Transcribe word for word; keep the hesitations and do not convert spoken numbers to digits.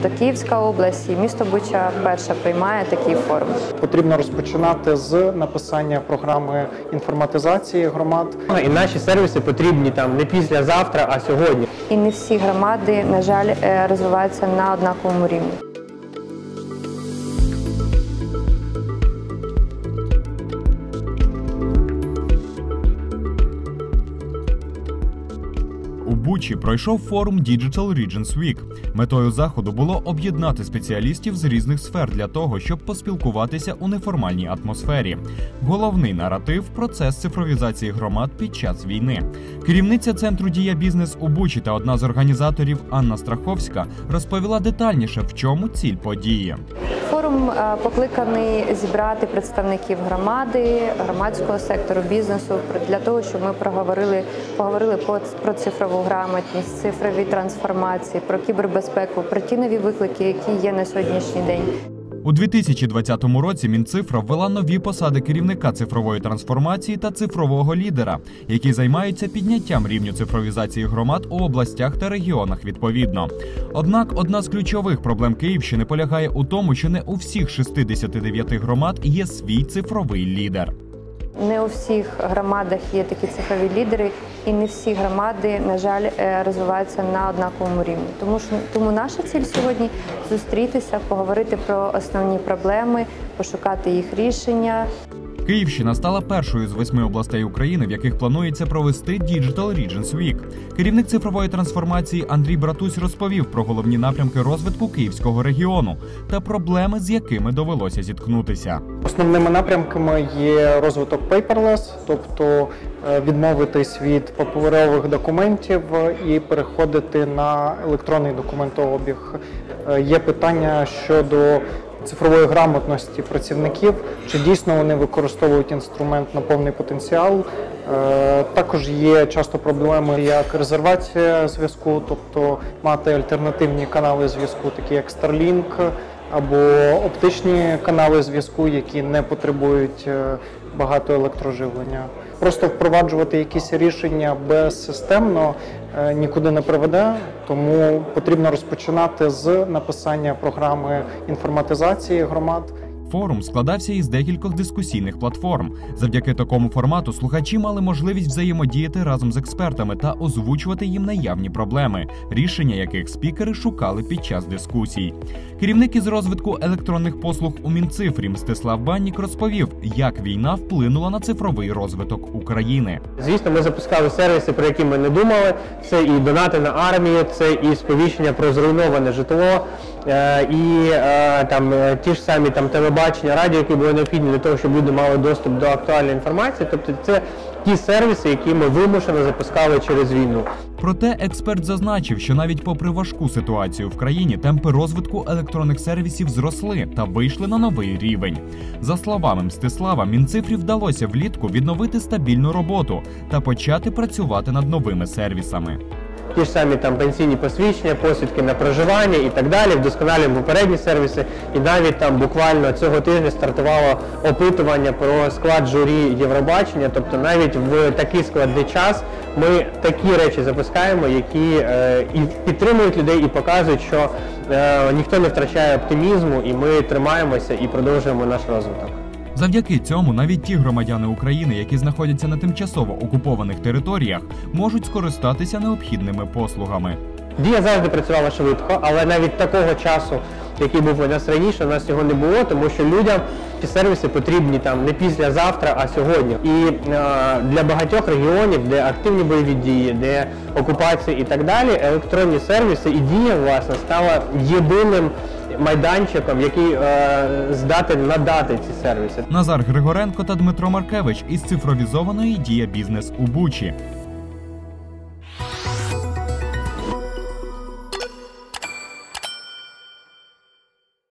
Тобто Київська область і місто Буча перша приймає такий форум. Потрібно розпочинати з написання програми інформатизації громад. І наші сервіси потрібні там не післязавтра, а сьогодні. І не всі громади, на жаль, розвиваються на однаковому рівні. У Бучі пройшов форум Digital Regions Week. Метою заходу було об'єднати спеціалістів з різних сфер для того, щоб поспілкуватися у неформальній атмосфері. Головний наратив – процес цифровізації громад під час війни. Керівниця Центру «Дія Бізнес» у Бучі та одна з організаторів Анна Страховська розповіла детальніше, в чому ціль події. Форум покликаний зібрати представників громади, громадського сектору, бізнесу для того, щоб ми проговорили, поговорили про цифрову грамотність, цифрові трансформації, про кібербезпеку, про ті нові виклики, які є на сьогоднішній день. У дві тисячі двадцятому році Мінцифра ввела нові посади керівника цифрової трансформації та цифрового лідера, які займаються підняттям рівню цифровізації громад у областях та регіонах відповідно. Однак одна з ключових проблем Київщини полягає у тому, що не у всіх шістдесяти дев'яти громад є свій цифровий лідер. Не у всіх громадах є такі цифрові лідери, і не всі громади, на жаль, розвиваються на однаковому рівні. Тому що тому наша ціль сьогодні – зустрітися, поговорити про основні проблеми, пошукати їх рішення. Київщина стала першою з восьми областей України, в яких планується провести Digital Regions Week. Керівник цифрової трансформації Андрій Братусь розповів про головні напрямки розвитку Київського регіону та проблеми, з якими довелося зіткнутися. Основними напрямками є розвиток paperless, тобто відмовитись від паперових документів і переходити на електронний документообіг. Є питання щодо цифрової грамотності працівників, чи дійсно вони використовують інструмент на повний потенціал. Також є часто проблеми, як резервація зв'язку, тобто мати альтернативні канали зв'язку, такі як Starlink, або оптичні канали зв'язку, які не потребують багато електроживлення. Просто впроваджувати якісь рішення безсистемно нікуди не приведе, тому потрібно розпочинати з написання програми інформатизації громад. Форум складався із декількох дискусійних платформ. Завдяки такому формату слухачі мали можливість взаємодіяти разом з експертами та озвучувати їм наявні проблеми, рішення яких спікери шукали під час дискусій. Керівник із розвитку електронних послуг у Мінцифрі Мстислав Баннік розповів, як війна вплинула на цифровий розвиток України. Звісно, ми запускали сервіси, про які ми не думали. Це і донати на армію, це і сповіщення про зруйноване житло, і там ті ж самі там телебачення, радіо, які були необхідні для того, щоб люди мали доступ до актуальної інформації. Тобто це ті сервіси, які ми вимушено запускали через війну. Проте експерт зазначив, що навіть попри важку ситуацію в країні, темпи розвитку електронних сервісів зросли та вийшли на новий рівень. За словами Мстислава, Мінцифрі вдалося влітку відновити стабільну роботу та почати працювати над новими сервісами. Ті ж самі там пенсійні посвідчення, посвідки на проживання і так далі, вдосконалюємо попередні сервіси. І навіть там буквально цього тижня стартувало опитування про склад журі Євробачення. Тобто навіть в такий складний час ми такі речі запускаємо, які е, і підтримують людей і показують, що е, ніхто не втрачає оптимізму, і ми тримаємося і продовжуємо наш розвиток. Завдяки цьому навіть ті громадяни України, які знаходяться на тимчасово окупованих територіях, можуть скористатися необхідними послугами. Дія завжди працювала швидко, але навіть такого часу, який був у нас раніше, у нас його не було, тому що людям ці сервіси потрібні там не післязавтра, а сьогодні. І е, для багатьох регіонів, де активні бойові дії, де окупація і так далі, електронні сервіси і Дія, власне, стала єдиним майданчиком, який е, здатен надати ці сервіси. Назар Григоренко та Дмитро Маркевич із цифровізованої Дія Бізнес у Бучі.